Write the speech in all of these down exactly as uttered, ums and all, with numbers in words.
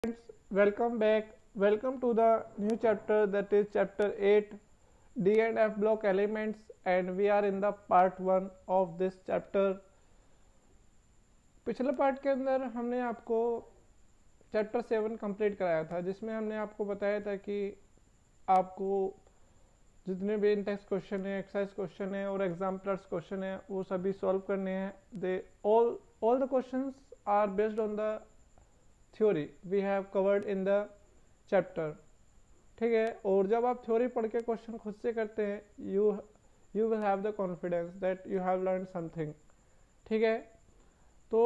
Friends, welcome back. Welcome to the new chapter, that is chapter eight, D and F block elements, and we are in the part one of this chapter. पिछले part के अंदर हमने आपको chapter seven complete कराया था, जिसमें हमने आपको बताया था कि आपको जितने भी इंटेक्स क्वेश्चन है, एक्सरसाइज क्वेश्चन है और एग्जाम्पलर्स क्वेश्चन है, वो सभी सॉल्व करने हैं. They all all the questions are based on the theory we have covered in the chapter. ठीक है, और जब आप थ्योरी पढ़ के क्वेश्चन खुद से करते हैं, you you will have the confidence that you have learn something. ठीक है, तो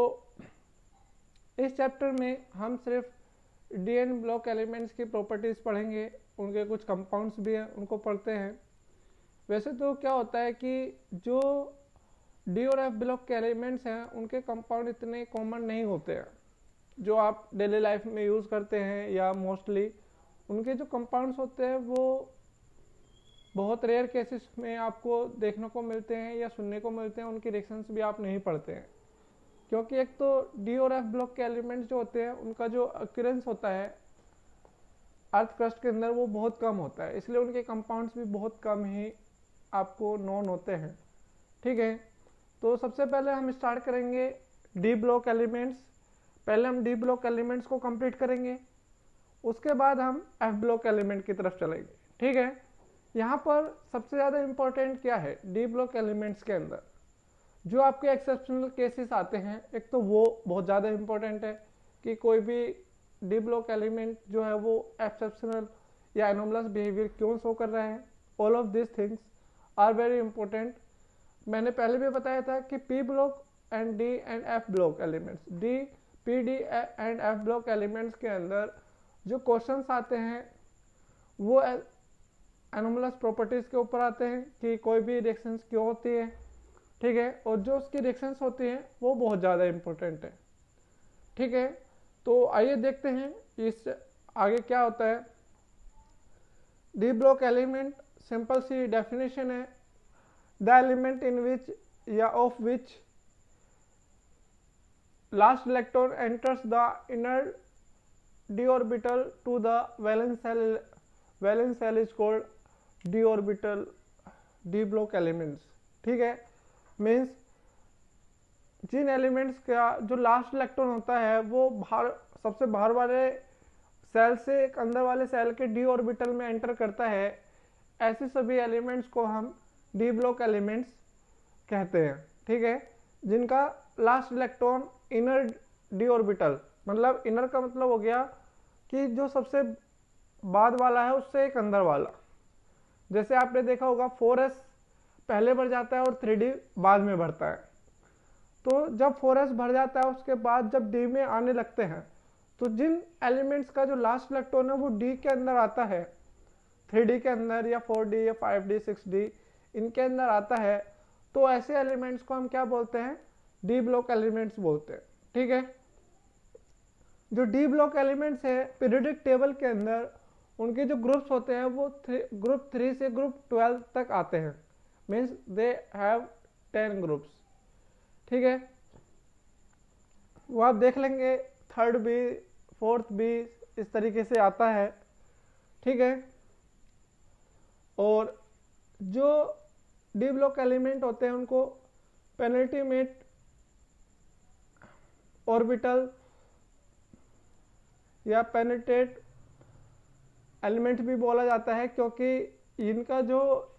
इस चैप्टर में हम सिर्फ डी एन ब्लॉक एलिमेंट्स की प्रॉपर्टीज पढ़ेंगे. उनके कुछ कंपाउंड्स भी हैं, उनको पढ़ते हैं. वैसे तो क्या होता है कि जो डी और एफ ब्लॉक के एलिमेंट्स हैं, उनके कंपाउंड इतने कॉमन नहीं होते हैं जो आप डेली लाइफ में यूज़ करते हैं, या मोस्टली उनके जो कंपाउंड्स होते हैं वो बहुत रेयर केसेस में आपको देखने को मिलते हैं या सुनने को मिलते हैं. उनकी रिएक्शंस भी आप नहीं पढ़ते हैं, क्योंकि एक तो डी और एफ ब्लॉक के एलिमेंट्स जो होते हैं, उनका जो अक्यूरेंस होता है अर्थ क्रस्ट के अंदर वो बहुत कम होता है, इसलिए उनके कंपाउंड्स भी बहुत कम ही आपको नोन होते हैं. ठीक है, तो सबसे पहले हम स्टार्ट करेंगे डी ब्लॉक एलिमेंट्स. पहले हम डी ब्लॉक एलिमेंट्स को कंप्लीट करेंगे, उसके बाद हम एफ ब्लॉक एलिमेंट की तरफ चलेंगे. ठीक है, यहाँ पर सबसे ज़्यादा इम्पोर्टेंट क्या है डी ब्लॉक एलिमेंट्स के अंदर, जो आपके एक्सेप्शनल केसेस आते हैं. एक तो वो बहुत ज़्यादा इम्पोर्टेंट है कि कोई भी डी ब्लॉक एलिमेंट जो है वो एक्सेप्शनल या एनोमलस बिहेवियर क्यों शो कर रहा है. All of this things are very important. मैंने पहले भी बताया था कि P block and D and F block elements, D P D and F block elements के अंदर जो क्वेश्चंस आते हैं वो एनोमलस प्रॉपर्टीज़ के ऊपर आते हैं कि कोई भी रिएक्शंस क्यों होती है. ठीक है, और जो उसकी रिएक्शंस होती हैं वो बहुत ज़्यादा इम्पोर्टेंट है. ठीक है, तो आइए देखते हैं इस आगे क्या होता है. डी ब्लॉक एलिमेंट सिंपल सी डेफिनेशन है, द एलिमेंट इन विच या of which last electron enters the inner d orbital to the valence cell. valence cell is called d orbital d block elements. ठीक है, means जिन elements का जो last electron होता है वो बाहर सबसे बाहर वाले सेल से एक अंदर वाले सेल के डी ऑर्बिटल में एंटर करता है, ऐसे सभी एलिमेंट्स को हम डी ब्लॉक एलिमेंट्स कहते हैं. ठीक है, जिनका last electron inner D orbital, मतलब इनर का मतलब हो गया कि जो सबसे बाद वाला है उससे एक अंदर वाला. जैसे आपने देखा होगा फोर एस पहले भर जाता है और थ्री डी बाद में भरता है. तो जब फोर एस भर जाता है उसके बाद जब डी में आने लगते हैं, तो जिन एलिमेंट्स का जो लास्ट इलेक्ट्रॉन है वो डी के अंदर आता है, थ्री डी के अंदर या फोर डी या फाइव डी सिक्स डी इनके अंदर आता है, तो ऐसे एलिमेंट्स को हम क्या बोलते हैं, डी ब्लॉक एलिमेंट्स बोलते हैं. ठीक है, जो डी ब्लॉक एलिमेंट्स है पीरियोडिक टेबल के अंदर उनके जो ग्रुप्स होते हैं वो ग्रुप थ्री से ग्रुप ट्वेल्व तक आते हैं, means they have ten groups. ठीक है, वो आप देख लेंगे थर्ड बी फोर्थ बी इस तरीके से आता है. ठीक है, और जो डी ब्लॉक एलिमेंट होते हैं उनको पेनल्टीमेट ऑर्बिटल या पेनिट्रेट एलिमेंट भी बोला जाता है, क्योंकि इनका जो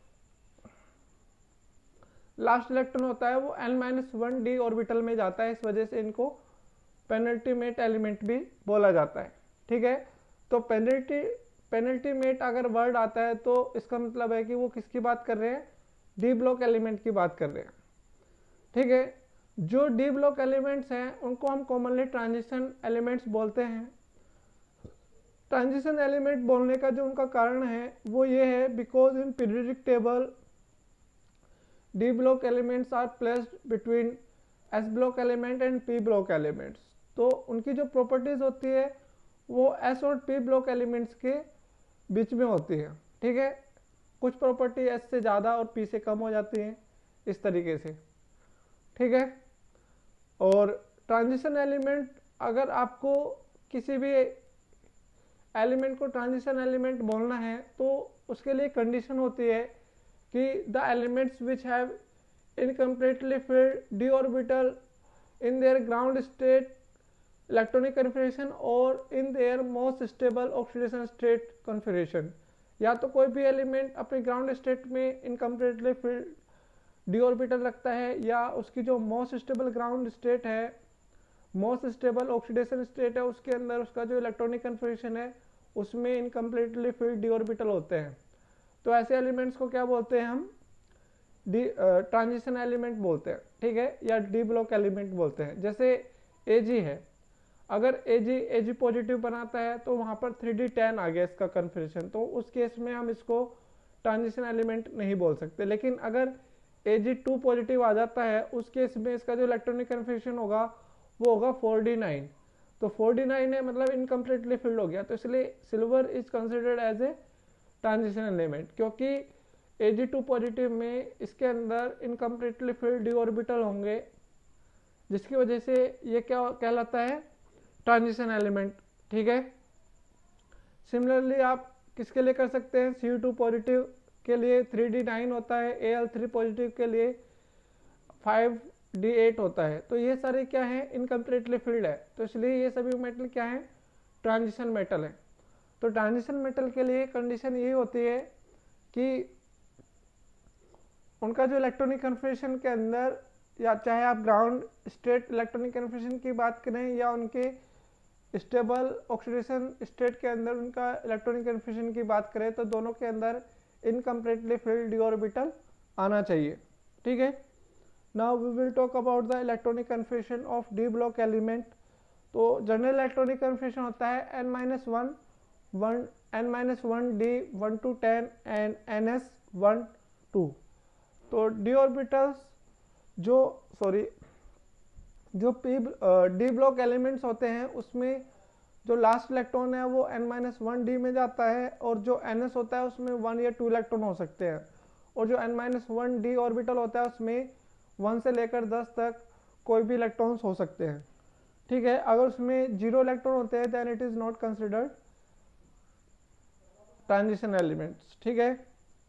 लास्ट इलेक्ट्रॉन होता है वो N minus one D orbital में जाता है, इस वजह से इनको पेनल्टीमेट एलिमेंट भी बोला जाता है. ठीक है, तो पेनल्टी पेनल्टीमेट अगर वर्ड आता है तो इसका मतलब है कि वो किसकी बात कर रहे हैं, डी ब्लॉक एलिमेंट की बात कर रहे हैं. ठीक है, जो डी ब्लॉक एलिमेंट्स हैं उनको हम कॉमनली ट्रांजिशन एलिमेंट्स बोलते हैं. ट्रांजिशन एलिमेंट बोलने का जो उनका कारण है वो ये है, because in periodic table D block elements are placed between S block element and P block elements. तो उनकी जो प्रॉपर्टीज होती है वो एस और पी ब्लॉक एलिमेंट्स के बीच में होती है. ठीक है, कुछ प्रॉपर्टी एस से ज़्यादा और पी से कम हो जाती है, इस तरीके से. ठीक है, और ट्रांजिशन एलिमेंट अगर आपको किसी भी एलिमेंट को ट्रांजिशन एलिमेंट बोलना है तो उसके लिए कंडीशन होती है कि the elements which have incompletely filled D orbital in their ground state electronic configuration और in their most stable oxidation state configuration. या तो कोई भी एलिमेंट अपने ग्राउंड स्टेट में इनकम्प्लीटली फिल्ड डी ऑर्बिटल रखता है, या उसकी जो मोस्ट स्टेबल ग्राउंड स्टेट है, मोस्ट स्टेबल ऑक्सीडेशन स्टेट है, उसके अंदर उसका जो इलेक्ट्रॉनिक कन्फिगरेशन है उसमें इनकम्प्लीटली फिल्ड डी ऑर्बिटल होते हैं। तो ऐसे एलिमेंट्स को क्या बोलते हैं हम? डी ट्रांजिशन एलिमेंट बोलते हैं, ठीक है, या डी ब्लॉक एलिमेंट बोलते हैं। जैसे एजी है, अगर एजी एजी पॉजिटिव बनाता है तो वहां पर थ्री डी टेन आ गया इसका कन्फिगरेशन, तो उस केस में हम इसको ट्रांजिशन एलिमेंट नहीं बोल सकते। लेकिन अगर एजी टू पॉजिटिव आ जाता है उस केस में इसका जो इलेक्ट्रॉनिक कन्फिगरेशन होगा वो होगा फोर डी नाइन। तो फोर डी नाइन है मतलब इनकम्प्लीटली फिल्ड हो गया, तो इसलिए silver is considered as a transition element, क्योंकि एजी टू पॉजिटिव में इसके अंदर इनकम्प्लीटली फिल्ड डी ऑर्बिटल होंगे, जिसकी वजह से ये क्या कहलाता है? ट्रांजिशन एलिमेंट, ठीक है। सिमिलरली आप किसके लिए कर सकते हैं? सी टू पॉजिटिव के लिए थ्री डी नाइन होता है, ए एल थ्री पॉजिटिव के लिए फाइव डी एट होता है। तो ये सारे क्या है? इनकम्प्लीटली फिल्ड है, तो इसलिए ये सभी मेटल क्या है? ट्रांजिशन मेटल है। तो ट्रांजिशन मेटल के लिए कंडीशन ये होती है कि उनका जो इलेक्ट्रॉनिक कन्फिगरेशन के अंदर, या चाहे आप ग्राउंड स्टेट इलेक्ट्रॉनिक कन्फिगरेशन की बात करें या उनके स्टेबल ऑक्सीडेशन स्टेट के अंदर उनका इलेक्ट्रॉनिक कन्फिगरेशन की बात करें, तो दोनों के अंदर इनकम्प्लीटली फिल्ड डी ऑर्बिटल आना चाहिए, ठीक है। Now we will talk about the electronic configuration of D block element. तो जनरल इलेक्ट्रॉनिक कन्फिगरेशन होता है N minus one one N minus one D one two ten and N S one two. तो D orbitals जो sorry जो P D block elements होते हैं उसमें जो लास्ट इलेक्ट्रॉन है वो एन माइनस वन डी में जाता है, और जो एन एस होता है उसमें वन या टू इलेक्ट्रॉन हो सकते हैं, और जो N minus one D orbital होता है उसमें वन से लेकर दस तक कोई भी इलेक्ट्रॉन्स हो सकते हैं, ठीक है। अगर उसमें जीरो इलेक्ट्रॉन होते हैं then it is not considered transition elements, ठीक है।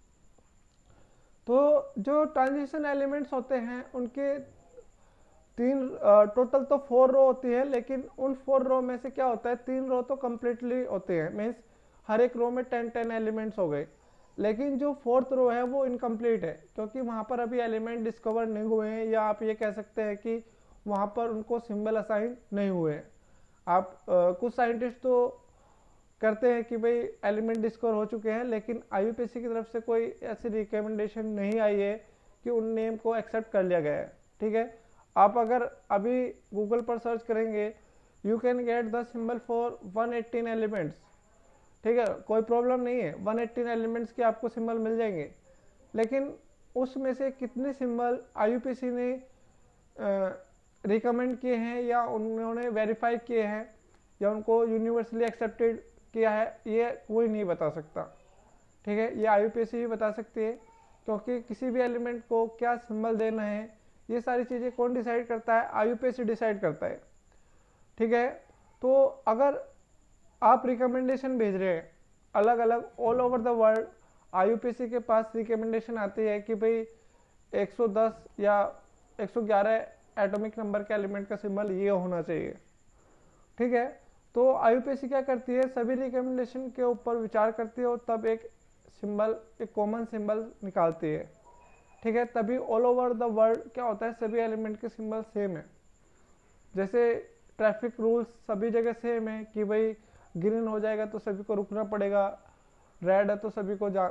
तो जो ट्रांजिशन एलिमेंट्स होते हैं उनके तीन टोटल तो फोर रो होती है, लेकिन उन फोर रो में से क्या होता है? तीन रो तो कम्प्लीटली होते हैं, मीन्स हर एक रो में टेन टेन एलिमेंट्स हो गए, लेकिन जो फोर्थ रो है वो इनकम्प्लीट है, क्योंकि वहाँ पर अभी एलिमेंट डिस्कवर नहीं हुए हैं, या आप ये कह सकते हैं कि वहाँ पर उनको सिंबल असाइन नहीं हुए हैं। आप आ, कुछ साइंटिस्ट तो करते हैं कि भाई एलिमेंट डिस्कवर हो चुके हैं, लेकिन I U P S C की तरफ से कोई ऐसी रिकमेंडेशन नहीं आई है कि उन नेम को एक्सेप्ट कर लिया गया है, ठीक है। आप अगर अभी गूगल पर सर्च करेंगे you can get the symbol for one eighteen elements, ठीक है, कोई प्रॉब्लम नहीं है, वन एटीन एलिमेंट्स के आपको सिंबल मिल जाएंगे, लेकिन उसमें से कितने symbol I U P S C ने रिकमेंड किए हैं या उन्होंने वेरीफाई किए हैं या उनको यूनिवर्सली एक्सेप्टेड किया है, ये कोई नहीं बता सकता, ठीक है। ये I U P S C ही बता सकती है, क्योंकि किसी भी एलिमेंट को क्या सिंबल देना है ये सारी चीज़ें कौन डिसाइड करता है? I U P S C decide करता है, ठीक है। तो अगर आप रिकमेंडेशन भेज रहे हैं अलग अलग all over the world, I U P S C के पास रिकमेंडेशन आती है कि भाई एक सौ दस या एक सौ ग्यारह एटॉमिक नंबर के एलिमेंट का सिंबल ये होना चाहिए, ठीक है। तो I U P S C क्या करती है? सभी रिकमेंडेशन के ऊपर विचार करती है और तब एक सिंबल, एक कॉमन सिंबल निकालती है, ठीक है। तभी ऑल ओवर द वर्ल्ड क्या होता है? सभी एलिमेंट के सिंबल सेम है। जैसे ट्रैफिक रूल्स सभी जगह सेम है कि भाई ग्रीन हो जाएगा तो सभी को रुकना पड़ेगा, रेड है तो सभी को जा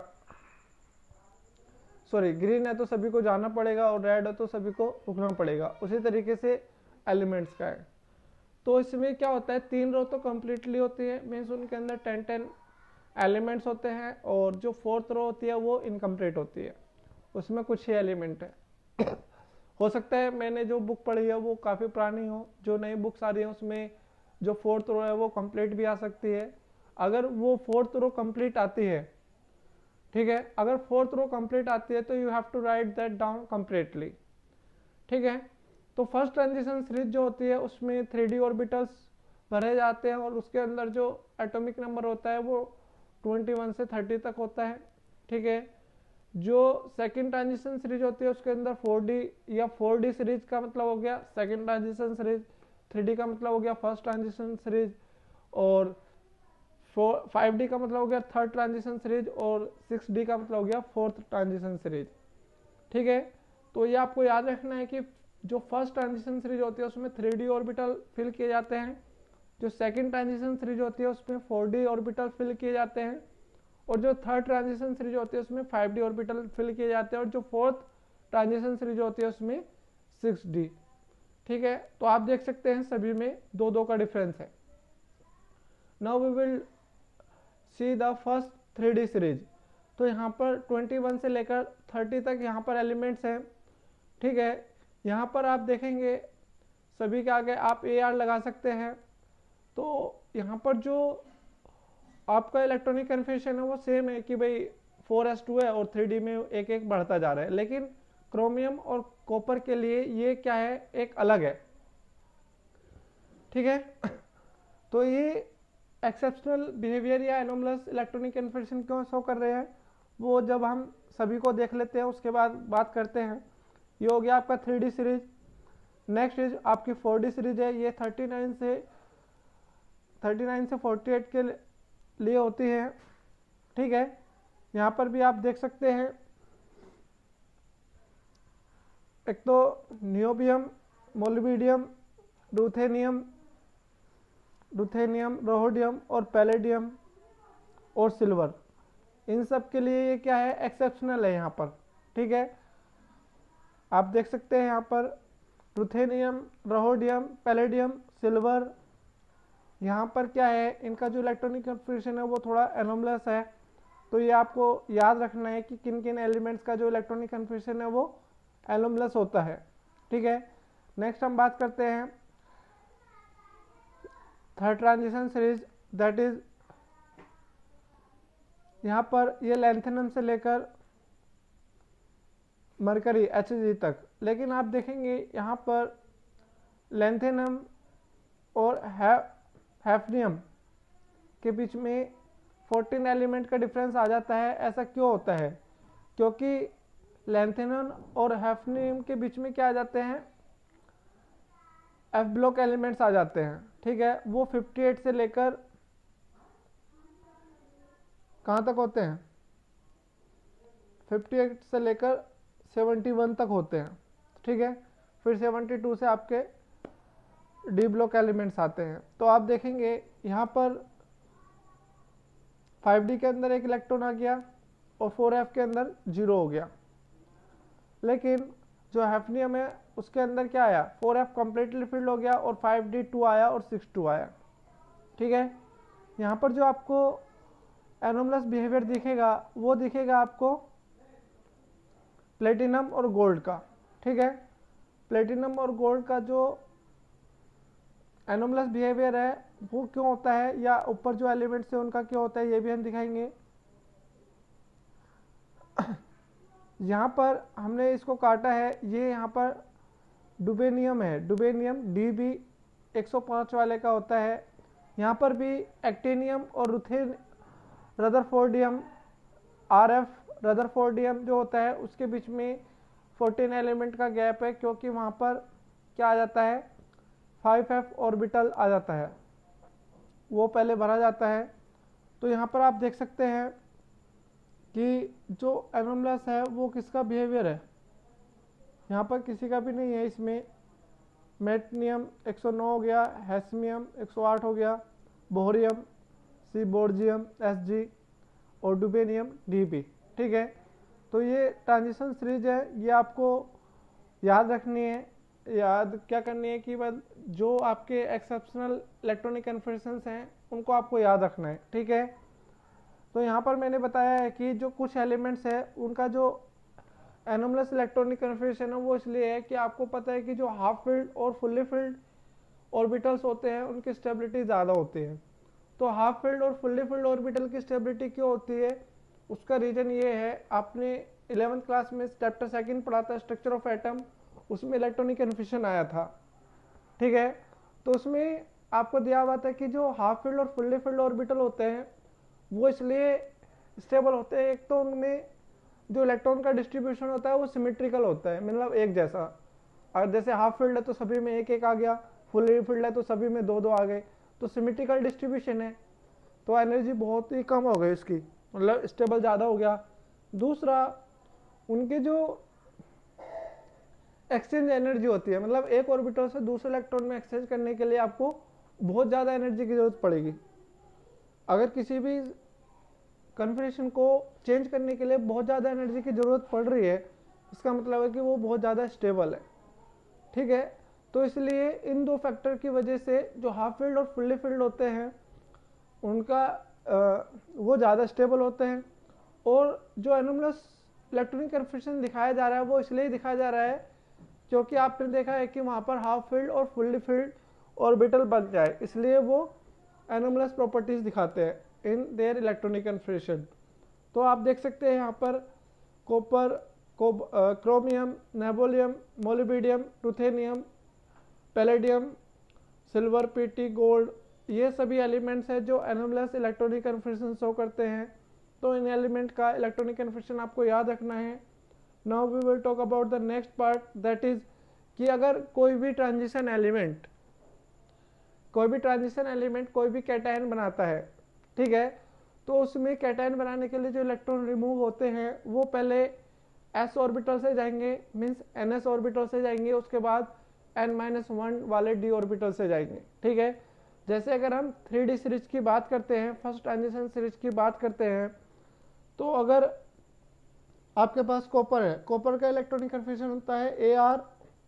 सॉरी ग्रीन है तो सभी को जाना पड़ेगा, और रेड है तो सभी को रुकना पड़ेगा। उसी तरीके से एलिमेंट्स का है। तो इसमें क्या होता है? तीन रो तो कम्प्लीटली होती है, मीन्स उनके अंदर टेन टेन एलिमेंट्स होते हैं, और जो फोर्थ रो होती है वो इनकम्प्लीट होती है, उसमें कुछ ही एलिमेंट है। हो सकता है मैंने जो बुक पढ़ी है वो काफ़ी पुरानी हो, जो नई बुक्स आ रही है उसमें जो फोर्थ रो है वो कंप्लीट भी आ सकती है। अगर वो फोर्थ रो कंप्लीट आती है, ठीक है, अगर फोर्थ रो कंप्लीट आती है तो you have to write that down completely, ठीक है। तो फर्स्ट ट्रांजिशन सीरीज जो होती है उसमें थ्री डी ऑर्बिटल्स भरे जाते हैं और उसके अंदर जो एटॉमिक नंबर होता है वो इक्कीस से तीस तक होता है। ठीक है, जो सेकंड ट्रांजिशन सीरीज होती है उसके अंदर फोर डी या फोर डी सीरीज का मतलब हो गया second transition series, three d का मतलब हो गया फर्स्ट ट्रांजिशन सीरीज, और फाइव डी का मतलब हो गया थर्ड ट्रांजिशन सीरीज, और सिक्स डी का मतलब हो गया फोर्थ ट्रांजिशन सीरीज। ठीक है, तो ये आपको याद रखना है कि जो फर्स्ट ट्रांजिशन सीरीज होती है उसमें थ्री डी ऑर्बिटल फिल किए जाते हैं, जो सेकंड ट्रांजिशन सीरीज होती है उसमें फोर डी ऑर्बिटल फिल किए जाते हैं, और जो थर्ड ट्रांजिशन सीरीज होती है उसमें फाइव डी ऑर्बिटल फिल किए जाते हैं, और जो फोर्थ ट्रांजिशन सीरीज होती है उसमें सिक्स डी। ठीक है, तो आप देख सकते हैं सभी में दो दो का डिफरेंस है। Now we will see the first three d series. तो यहाँ पर इक्कीस से लेकर तीस तक यहाँ पर एलिमेंट्स हैं। ठीक है, यहाँ पर आप देखेंगे सभी के आगे आप ए आर लगा सकते हैं। तो यहाँ पर जो आपका इलेक्ट्रॉनिक कन्फिगरेशन है वो सेम है कि भाई फोर एस टू है और थ्री डी में एक एक बढ़ता जा रहा है, लेकिन क्रोमियम और कॉपर के लिए ये क्या है, एक अलग है। ठीक है, तो ये एक्सेप्शनल बिहेवियर या एनोमलस इलेक्ट्रॉनिक कन्फिगरेशन क्यों शो कर रहे हैं वो जब हम सभी को देख लेते हैं उसके बाद बात करते हैं। ये हो गया आपका three d series. Next is आपकी फोर डी सीरीज है, ये थर्टी नाइन से थर्टी नाइन से फोर्टी एट के लिए होती है। ठीक है, यहाँ पर भी आप देख सकते हैं एक तो niobium, molybdenum, ruthenium ruthenium rhodium और पैलेडियम और सिल्वर, इन सब के लिए ये क्या है, एक्सेप्शनल है यहाँ पर। ठीक है, आप देख सकते हैं यहाँ पर रूथेनियम, रोहोडियम, पैलेडियम, सिल्वर, यहाँ पर क्या है, इनका जो इलेक्ट्रॉनिक कन्फिगरेशन है वो थोड़ा एनोमलस है। तो ये आपको याद रखना है कि किन किन एलिमेंट्स का जो इलेक्ट्रॉनिक कन्फिगरेशन है वो एनोमलस होता है। ठीक है, नेक्स्ट हम बात करते हैं third transition series, that is यहाँ पर ये लैंथेनम से लेकर मरकरी एच जी तक, लेकिन आप देखेंगे यहाँ पर लैंथेनम और हैफनियम के बीच में फोर्टीन एलिमेंट का डिफरेंस आ जाता है। ऐसा क्यों होता है, क्योंकि लैंथेनम और हैफनियम के बीच में क्या आ जाते हैं, एफ ब्लॉक एलिमेंट्स आ जाते हैं। ठीक है, वो अट्ठावन से लेकर कहाँ तक होते हैं, अट्ठावन से लेकर इकहत्तर तक होते हैं। ठीक है, फिर बहत्तर से आपके डी ब्लॉक एलिमेंट्स आते हैं। तो आप देखेंगे यहाँ पर फाइव डी के अंदर एक इलेक्ट्रॉन आ गया और फोर एफ के अंदर जीरो हो गया, लेकिन जो हैफनियम है उसके अंदर क्या आया, फोर एफ कंप्लीटली फिल्ड हो गया और फाइव डी टू आया और सिक्स टू आया। ठीक है, यहाँ पर जो आपको एनोमलस बिहेवियर दिखेगा वो दिखेगा आपको प्लेटिनम और गोल्ड का। ठीक है, प्लेटिनम और गोल्ड का जो एनोमलस बिहेवियर है वो क्यों होता है, या ऊपर जो एलिमेंट्स है उनका क्यों होता है, ये भी हम दिखाएंगे। यहाँ पर हमने इसको काटा है, ये यहाँ पर डुबेनियम है, डुबेनियम डी बी एक सौ पाँच वाले का होता है। यहाँ पर भी एक्टिनियम और रुथेन रदरफोर्डियम आर एफ रदरफोर्डियम जो होता है उसके बीच में फोर्टीन एलिमेंट का गैप है, क्योंकि वहाँ पर क्या आ जाता है, फाइव एफ ऑर्बिटल आ जाता है, वो पहले भरा जाता है। तो यहाँ पर आप देख सकते हैं कि जो एनोमलस है वो किसका बिहेवियर है, यहाँ पर किसी का भी नहीं है। इसमें मेटनियम एक सौ नौ हो गया, हैस्मियम एक सौ आठ हो गया, बोहरियम, सीबोर्जियम एस जी और डुबेनियम डी बी। ठीक है, तो ये ट्रांजिशन सीरीज है, ये आपको याद रखनी है। याद क्या करनी है कि बस जो आपके एक्सेप्शनल इलेक्ट्रॉनिक कन्फिगरेशंस हैं उनको आपको याद रखना है। ठीक है, तो यहाँ पर मैंने बताया है कि जो कुछ एलिमेंट्स है उनका जो एनोमलस इलेक्ट्रॉनिक कन्फिगरेशन है वो इसलिए है कि आपको पता है कि जो हाफ फील्ड और फुल्ली फील्ड ऑर्बिटल्स होते हैं उनकी स्टेबिलिटी ज़्यादा होती है। तो हाफ फील्ड और फुल्ली फील्ड ऑर्बिटल की स्टेबिलिटी क्यों होती है, उसका रीजन ये है, आपने इलेवेंथ क्लास में चैप्टर सेकंड पढ़ा था स्ट्रक्चर ऑफ एटम, उसमें इलेक्ट्रॉनिक कन्फिगरेशन आया था। ठीक है, तो उसमें आपको दिया हुआ था कि जो हाफ फील्ड और फुल्ली फील्ड ऑर्बिटल होते हैं वो इसलिए स्टेबल होते हैं, एक तो उनमें जो इलेक्ट्रॉन का डिस्ट्रीब्यूशन होता है वो सिमेट्रिकल होता है, मतलब एक जैसा। अगर जैसे हाफ फील्ड है तो सभी में एक एक आ गया, फुल्ली फील्ड है तो सभी में दो दो आ गए, तो सिमेट्रिकल डिस्ट्रीब्यूशन है, तो एनर्जी बहुत ही कम हो गई इसकी, मतलब स्टेबल ज़्यादा हो गया। दूसरा, उनके जो एक्सचेंज एनर्जी होती है, मतलब एक ऑर्बिटल से दूसरे इलेक्ट्रॉन में एक्सचेंज करने के लिए आपको बहुत ज़्यादा एनर्जी की जरूरत पड़ेगी। अगर किसी भी कन्फिग्रेशन को चेंज करने के लिए बहुत ज़्यादा एनर्जी की ज़रूरत पड़ रही है, इसका मतलब है कि वो बहुत ज़्यादा स्टेबल है, ठीक है। तो इसलिए इन दो फैक्टर की वजह से जो हाफ फील्ड और फुल्ली फील्ड होते हैं उनका आ, वो ज़्यादा स्टेबल होते हैं। और जो एनोमलस इलेक्ट्रॉनिक कन्फिग्रेशन दिखाया जा रहा है वो इसलिए दिखाया जा रहा है क्योंकि आपने देखा है कि वहाँ पर हाफ फील्ड और फुल्ली फील्ड ऑर्बिटल बन जाए, इसलिए वो एनोमलस प्रॉपर्टीज दिखाते हैं इन देयर इलेक्ट्रॉनिक कन्फिग्रेशन। तो आप देख सकते हैं यहाँ पर copper, chromium, niobium, molybdenum, ruthenium, palladium, silver, PT, gold, ये सभी एलिमेंट्स हैं जो एनोमलस इलेक्ट्रॉनिक कन्फिग्रेशन शो करते हैं। तो इन एलिमेंट का इलेक्ट्रॉनिक कन्फिग्रेशन आपको याद रखना है। Now we will talk about the next part, that is कि अगर कोई भी ट्रांजिशन एलिमेंट कोई भी ट्रांजिशन एलिमेंट कोई भी कैटायन बनाता है, ठीक है, तो उसमें कैटायन बनाने के लिए जो इलेक्ट्रॉन रिमूव होते हैं वो पहले एस ऑर्बिटल से जाएंगे, मीन्स एन एस ऑर्बिटल से जाएंगे, उसके बाद एन माइनस वन वाले डी ऑर्बिटल से जाएंगे, ठीक है। जैसे अगर हम थ्री डी सीरीज की बात करते हैं, फर्स्ट ट्रांजिशन सीरीज की बात करते हैं, तो अगर आपके पास कॉपर है, कॉपर का इलेक्ट्रॉनिक कन्फिग्रेशन होता है A R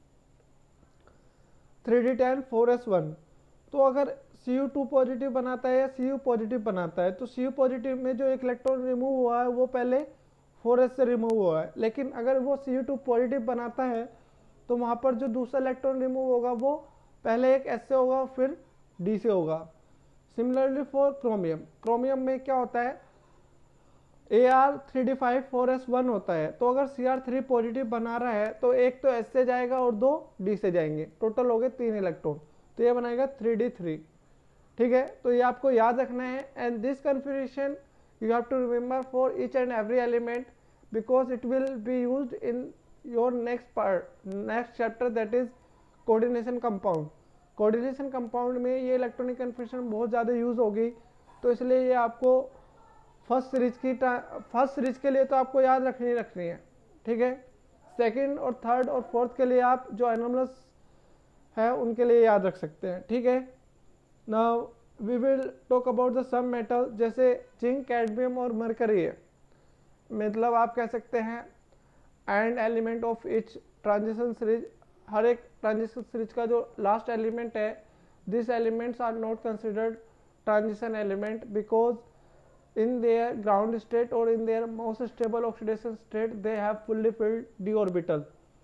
three d ten four s one. तो अगर सी यू टू पॉजिटिव बनाता है या सी यू पॉजिटिव बनाता है, तो सी यू पॉजिटिव में जो एक इलेक्ट्रॉन रिमूव हुआ है वो पहले फोर एस से रिमूव हुआ है, लेकिन अगर वो सी यू टू पॉजिटिव बनाता है तो वहाँ पर जो दूसरा इलेक्ट्रॉन रिमूव होगा वो पहले एक एस से होगा फिर डी से होगा। सिमिलरली फॉर क्रोमियम, क्रोमियम में क्या होता है, A R three d five four s one होता है, तो अगर सी आर थ्री पॉजिटिव बना रहा है तो एक तो एस से जाएगा और दो डी से जाएंगे, टोटल हो गए तीन इलेक्ट्रॉन, तो ये बनाएगा थ्री डी थ्री, ठीक है। तो ये आपको याद रखना है। And this configuration you have to remember for each and every element because it will be used in your next part, next chapter, that is coordination compound. Coordination compound में ये इलेक्ट्रॉनिक कन्फिग्रेशन बहुत ज़्यादा use होगी, तो इसलिए ये आपको first series की फर्स्ट सीरीज के लिए तो आपको याद रखनी रखनी है, ठीक है। सेकंड और थर्ड और फोर्थ के लिए आप जो एनोमलस है उनके लिए याद रख सकते हैं, ठीक है। Now we will talk about the some metal, जैसे जिंक, कैडमियम और मरकरी है, मतलब आप कह सकते हैं and element of each transition series, हर एक ट्रांजिशन सीरीज का जो लास्ट एलिमेंट है, this elements are not considered transition element because in their ground state or in their most stable oxidation state they have fully filled d orbital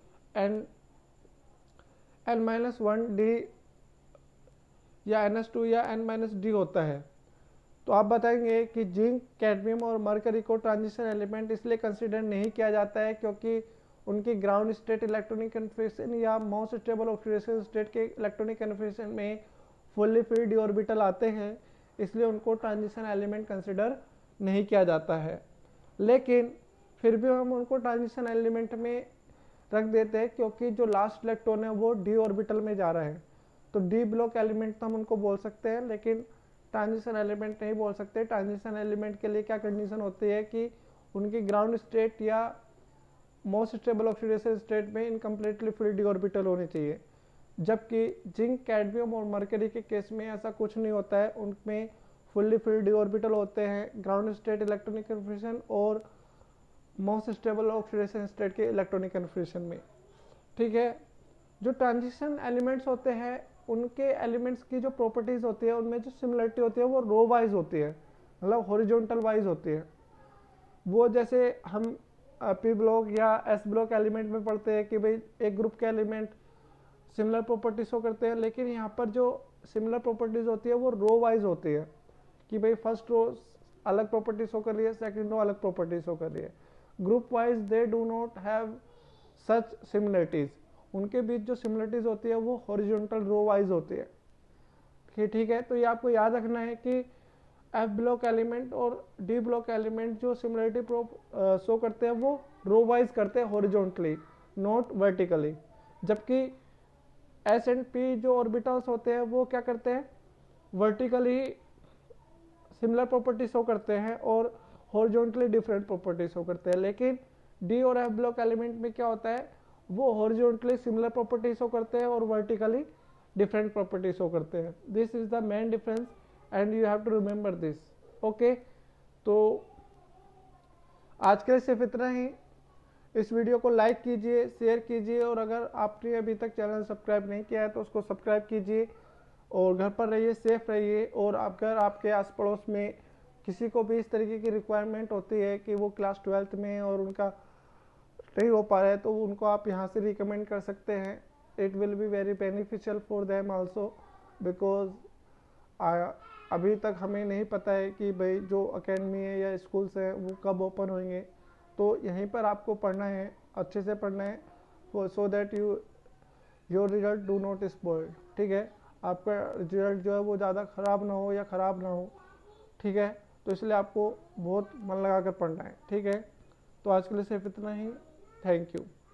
and n minus one d या n s two या n minus d होता है। तो आप बताएंगे कि zinc, cadmium और mercury को ट्रांजिशन एलिमेंट इसलिए कंसिडर नहीं किया जाता है क्योंकि उनकी ग्राउंड स्टेट इलेक्ट्रॉनिक कन्फिग्रेशन या मोस्ट स्टेबल ऑक्सीडेशन स्टेट के इलेक्ट्रॉनिक कन्फिग्रेशन में फुल्ली फिल्ड d ऑर्बिटल आते हैं, इसलिए उनको ट्रांजिशन एलिमेंट कंसिडर नहीं किया जाता है। लेकिन फिर भी हम उनको ट्रांजिशन एलिमेंट में रख देते हैं क्योंकि जो लास्ट इलेक्ट्रॉन है वो डी ऑर्बिटल में जा रहा है, तो डी ब्लॉक एलिमेंट तो हम उनको बोल सकते हैं लेकिन ट्रांजिशन एलिमेंट नहीं बोल सकते। ट्रांजिशन एलिमेंट के लिए क्या कंडीशन होती है कि उनकी ग्राउंड स्टेट या मोस्ट स्टेबल ऑक्सीडेशन स्टेट में इनकम्प्लीटली फिल्ड डी ऑर्बिटल होनी चाहिए, जबकि जिंक, कैडमियम और मरकरी के केस में ऐसा कुछ नहीं होता है, उनमें फुल्ली फिल्ड डी ऑर्बिटल होते हैं ग्राउंड स्टेट इलेक्ट्रॉनिक कन्फिग्रेशन और मोस्ट स्टेबल ऑक्सीडेशन स्टेट के इलेक्ट्रॉनिक कन्फिग्रेशन में, ठीक है। जो ट्रांजिशन एलिमेंट्स होते हैं उनके एलिमेंट्स की जो प्रॉपर्टीज होती है उनमें जो सिमिलरिटी होती है वो रो वाइज होती है, मतलब हॉरिजॉन्टल वाइज होती है। वो जैसे हम पी ब्लॉक या एस ब्लॉक एलिमेंट में पढ़ते हैं कि भाई एक ग्रुप के एलिमेंट सिमिलर प्रॉपर्टीज शो करते हैं, लेकिन यहाँ पर जो सिमिलर प्रॉपर्टीज होती है वो रो वाइज होती है कि भाई फर्स्ट रो अलग प्रॉपर्टी शो कर रही है, सेकंड रो अलग प्रॉपर्टी शो कर रही है। Group wise they do not have such similarities, उनके बीच जो सिमिलरिटीज होती है वो हॉरिजॉन्टल रो वाइज होती है, रखी, ठीक है। तो ये आपको याद रखना है कि एफ ब्लॉक एलिमेंट और डी ब्लॉक एलिमेंट जो सिमिलरिटी प्रूफ शो करते हैं वो रो वाइज करते हैं हॉरिजॉन्टली, नॉट वर्टिकली, जबकि एस एंड पी जो ऑर्बिटल्स होते हैं वो क्या करते हैं, वर्टिकली सिमिलर प्रॉपर्टी शो करते हैं और हॉरिजॉन्टली डिफरेंट प्रॉपर्टी शो करते हैं। लेकिन डी और एफ ब्लॉक एलिमेंट में क्या होता है, वो हॉरिजॉन्टली सिमिलर प्रॉपर्टी शो करते हैं और वर्टिकली डिफरेंट प्रॉपर्टी शो करते हैं। This is the main difference and you have to remember this. Okay, तो आज के लिए सिर्फ इतना ही। इस वीडियो को लाइक कीजिए, शेयर कीजिए, और अगर आपने अभी तक चैनल सब्सक्राइब नहीं किया है तो उसको सब्सक्राइब कीजिए, और घर पर रहिए, सेफ रहिए। और अगर आपके आस पड़ोस में किसी को भी इस तरीके की रिक्वायरमेंट होती है कि वो क्लास ट्वेल्थ में और उनका नहीं हो पा रहा है, तो उनको आप यहाँ से रिकमेंड कर सकते हैं। It will be very beneficial for them also, because अभी तक हमें नहीं पता है कि भाई जो अकेडमी है या स्कूल्स हैं वो कब ओपन होंगे। तो यहीं पर आपको पढ़ना है, अच्छे से पढ़ना है, so that you your result do not spoil, ठीक है। आपका रिजल्ट जो है वो ज़्यादा ख़राब ना हो या ख़राब ना हो, ठीक है। तो इसलिए आपको बहुत मन लगा कर पढ़ना है, ठीक है। तो आज के लिए सिर्फ इतना ही। Thank you.